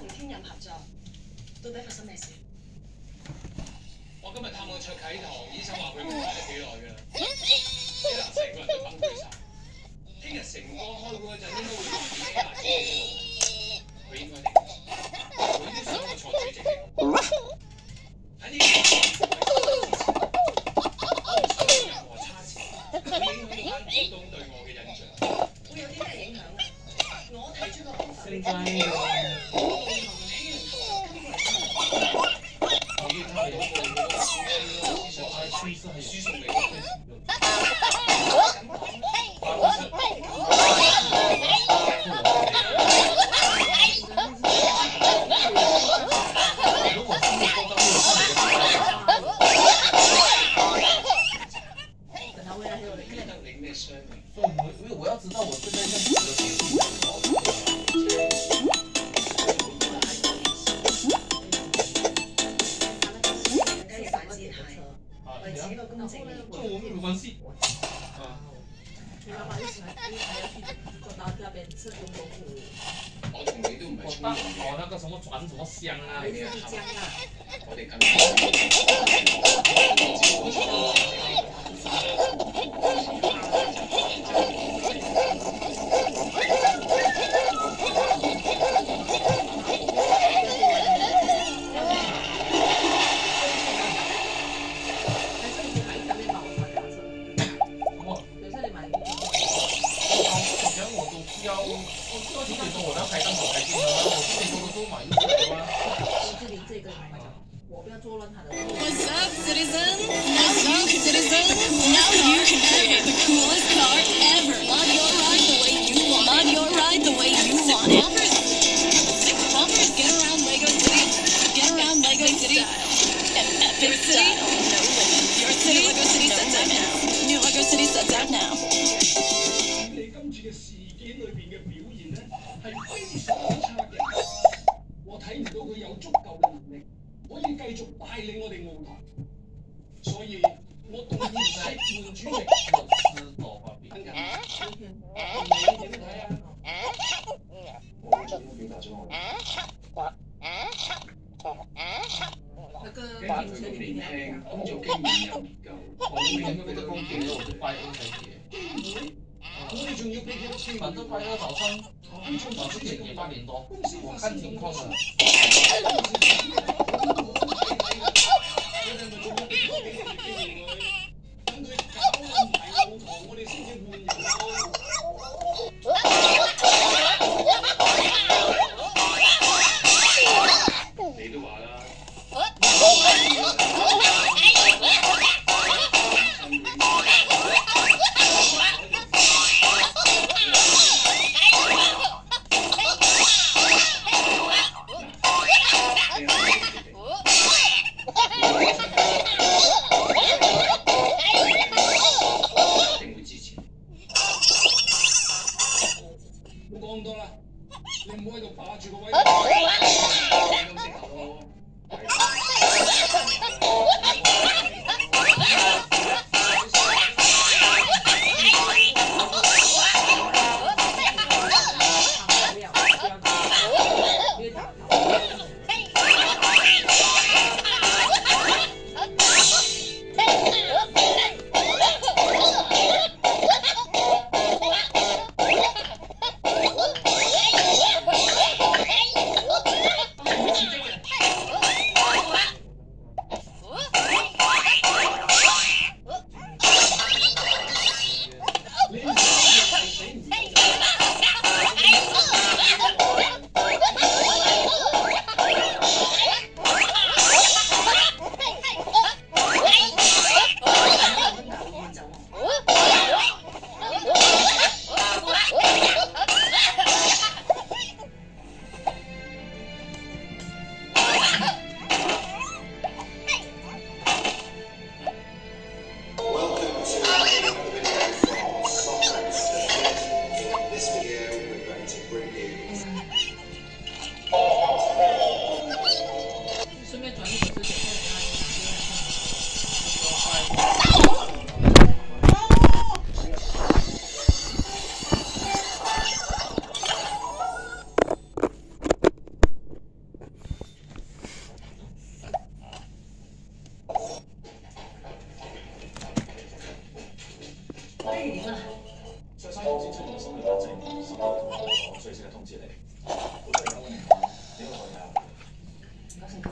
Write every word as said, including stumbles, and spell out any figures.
同天任合作，到底發生咩事？ 我今日探望卓啟堂，醫生話佢唔捱得幾耐㗎啦，希娜成個人都崩潰晒。聽日成哥開會嗰陣應該會話俾希娜知嘅，佢應該定。佢都想我坐主席嘅。喺呢個我唔想有任何差池，會影響到班股東對我嘅印象。 會有啲咩影響啊？我提出個 offer 應該我以後欺凌佢，根本係真係。 我要睇嗰個嗰個書書上係書係輸送嚟嘅。 咁講。 因为我要知道我现在认识的谁是我这我没有关系。啊。 你爸爸以前係你係有去做到那邊吃中國苦。 我同你都唔係衝哦，那個什麼轉什麼香啊？ 你是江啊。 我哋更 What's up, citizen? Now you, citizen. Now you can create the coolest car ever. Mod your ride the way you want. Mod your ride the way you want it. Six bumpers. Get around Lego City. Get around Lego City. Epic style. No limit. Your city, Lego City sets out now. New Lego City sets out now. 你今次嘅事件裏邊嘅表現咧，係非常之差嘅。我睇唔到佢有足夠嘅能力。可以繼續帶領我哋澳台，所以我動議使換主席。我知道啊，邊個？你點睇啊？我已經表達咗我。 那個話佢咁年輕，工作經驗又唔夠，我諗應該俾得高啲咯，我都拜恩嘅嘢。我哋仲要俾幾多錢？ 反正拜二早上，早上點也八點多，我看情況了。 你都話啦。講咁多啦，你唔好喺度霸住個位。咁食下咯。 可以點啊？ 卓生頭先出現咗心律不正，心肌痛，我隨即通知你。